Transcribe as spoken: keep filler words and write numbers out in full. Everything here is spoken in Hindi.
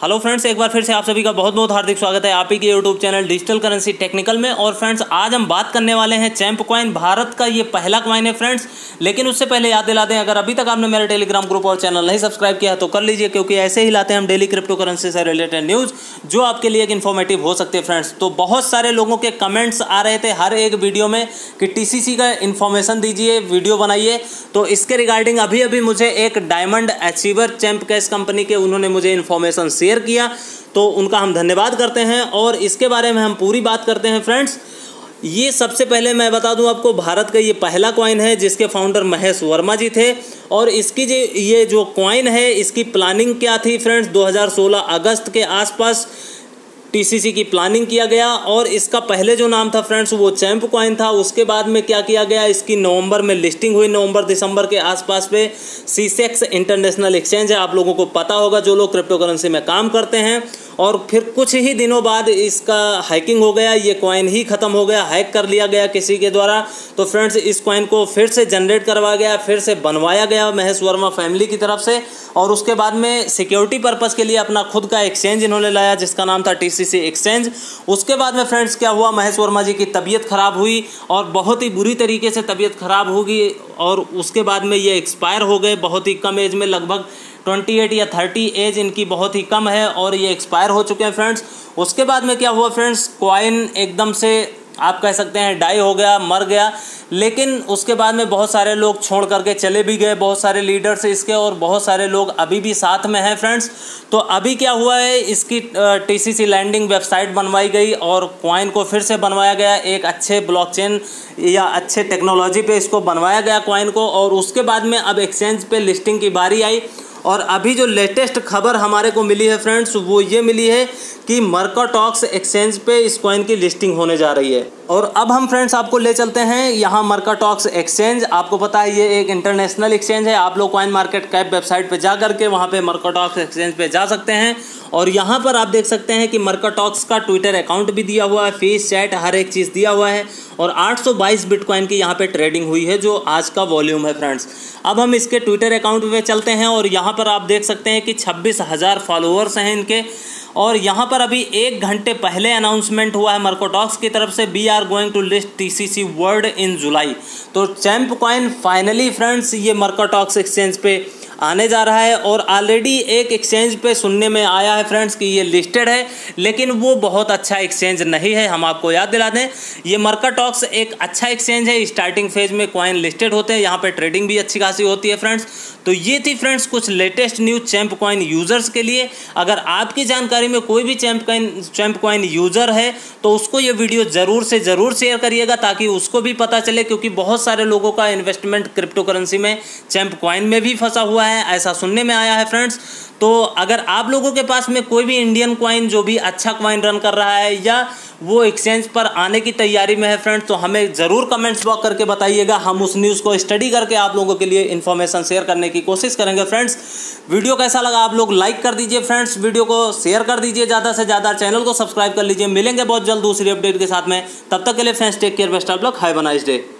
हेलो फ्रेंड्स, एक बार फिर से आप सभी का बहुत बहुत हार्दिक स्वागत है आप ही के YouTube channel digital currency technical में। और फ्रेंड्स, आज हम बात करने वाले हैं चैंप कॉइन। भारत का ये पहला कॉइन है फ्रेंड्स। लेकिन उससे पहले याद दिला दें, अगर अभी तक आपने मेरे टेलीग्राम ग्रुप और चैनल नहीं सब्सक्राइब किया है तो कर लीजिए, क्योंकि ऐसे ही लाते हैं हम डेली क्रिप्टो करेंसी से रिलेटेड न्यूज़ जो आपके लिए एक इन्फॉर्मेटिव हो सकते हैं फ्रेंड्स। तो बहुत सारे लोगों के कमेंट्स आ रहे थे हर एक वीडियो में कि टीसीसी का इन्फॉर्मेशन दीजिए, वीडियो बनाइए। तो इसके रिगार्डिंग अभी अभी मुझे एक diamond achiever champ cash company के उन्होंने मुझे इन्फॉर्मेशन शेयर किया, तो उनका हम धन्यवाद करते हैं और इसके बारे में हम पूरी बात करते हैं फ्रेंड्स। ये सबसे पहले मैं बता दूं आपको, भारत का ये पहला कॉइन है जिसके फाउंडर महेश वर्मा जी थे। और इसकी जो ये जो कॉइन है, इसकी प्लानिंग क्या थी फ्रेंड्स, दो हज़ार सोलह अगस्त के आसपास टीसीसी की प्लानिंग किया गया। और इसका पहले जो नाम था फ्रेंड्स वो चैंप कॉइन था। उसके बाद में क्या किया गया, इसकी नवंबर में लिस्टिंग हुई, नवंबर दिसंबर के आसपास पे सीसेक्स इंटरनेशनल एक्सचेंज है, आप लोगों को पता होगा जो लोग क्रिप्टो करेंसी में काम करते हैं। और फिर कुछ ही दिनों बाद इसका हैकिंग हो गया, ये कॉइन ही ख़त्म हो गया, हैक कर लिया गया किसी के द्वारा। तो फ्रेंड्स, इस कॉइन को फिर से जनरेट करवाया गया, फिर से बनवाया गया महेश वर्मा फैमिली की तरफ से। और उसके बाद में सिक्योरिटी पर्पज़ के लिए अपना खुद का एक्सचेंज इन्होंने लाया जिसका नाम था टीसीसी एक्सचेंज। उसके बाद में फ्रेंड्स क्या हुआ, महेश वर्मा जी की तबीयत ख़राब हुई और बहुत ही बुरी तरीके से तबीयत ख़राब होगी। और उसके बाद में ये एक्सपायर हो गए बहुत ही कम एज में, लगभग अट्ठाईस या तीस एज इनकी बहुत ही कम है और ये एक्सपायर हो चुके हैं फ्रेंड्स। उसके बाद में क्या हुआ फ्रेंड्स, कॉइन एकदम से आप कह सकते हैं डाई हो गया, मर गया। लेकिन उसके बाद में बहुत सारे लोग छोड़ करके चले भी गए, बहुत सारे लीडर्स इसके, और बहुत सारे लोग अभी भी साथ में हैं फ्रेंड्स। तो अभी क्या हुआ है, इसकी टीसीसी लैंडिंग वेबसाइट बनवाई गई और कॉइन को फिर से बनवाया गया, एक अच्छे ब्लॉकचेन या अच्छे टेक्नोलॉजी पे इसको बनवाया गया कॉइन को। और उसके बाद में अब एक्सचेंज पे लिस्टिंग की बारी आई। और अभी जो लेटेस्ट खबर हमारे को मिली है फ्रेंड्स वो ये मिली है कि मर्काटॉक्स एक्सचेंज पे इस कॉइन की लिस्टिंग होने जा रही है। और अब हम फ्रेंड्स आपको ले चलते हैं यहाँ मर्काटॉक्स एक्सचेंज। आपको पता है ये एक इंटरनेशनल एक्सचेंज है, आप लोग कॉइन मार्केट कैप वेबसाइट पे जा करके वहाँ पे मर्काटॉक्स एक्सचेंज पे जा सकते हैं। और यहाँ पर आप देख सकते हैं कि मर्काटॉक्स का ट्विटर अकाउंट भी दिया हुआ है, फेस चैट हर एक चीज़ दिया हुआ है। और आठ सौ बाईस बिटकॉइन की यहाँ पे ट्रेडिंग हुई है जो आज का वॉल्यूम है फ्रेंड्स। अब हम इसके ट्विटर अकाउंट पे चलते हैं और यहाँ पर आप देख सकते हैं कि छब्बीस हज़ार फॉलोअर्स हैं इनके। और यहाँ पर अभी एक घंटे पहले अनाउंसमेंट हुआ है मर्काटॉक्स की तरफ से, we are going to list TCC world in July. तो चैंप कॉइन फाइनली फ्रेंड्स ये मर्काटॉक्स एक्सचेंज पे आने जा रहा है। और ऑलरेडी एक एक्सचेंज पे सुनने में आया है फ्रेंड्स कि ये लिस्टेड है, लेकिन वो बहुत अच्छा एक्सचेंज नहीं है। हम आपको याद दिला दें, ये मर्काटॉक्स एक अच्छा एक्सचेंज है, स्टार्टिंग फेज में कॉइन लिस्टेड होते हैं, यहाँ पे ट्रेडिंग भी अच्छी खासी होती है फ्रेंड्स। तो ये थी फ्रेंड्स कुछ latest news champ coin users के लिए। अगर आपकी जानकारी में कोई भी champ coin champ coin user है तो उसको ये वीडियो ज़रूर से ज़रूर शेयर करिएगा ताकि उसको भी पता चले, क्योंकि बहुत सारे लोगों का इन्वेस्टमेंट क्रिप्टो करेंसी में चैंप कॉइन में भी फंसा हुआ है, ऐसा सुनने में आया है फ्रेंड्स। तो अगर आप लोगों के पास में कोई भी इंडियन कॉइन जो भी अच्छा कॉइन रन कर रहा है या वो एक्सचेंज पर आने की तैयारी में है फ्रेंड्स, तो हमें ज़रूर कमेंट्स बॉक्स करके बताइएगा। हम उस न्यूज़ को स्टडी करके आप लोगों के लिए इन्फॉर्मेशन शेयर करने की कोशिश करेंगे फ्रेंड्स। वीडियो कैसा लगा आप लोग लाइक कर दीजिए फ्रेंड्स, वीडियो को शेयर कर दीजिए ज़्यादा से ज़्यादा, चैनल को सब्सक्राइब कर लीजिए। मिलेंगे बहुत जल्द दूसरी अपडेट के साथ में, तब तक के लिए friends take care, best of luck, have a nice day.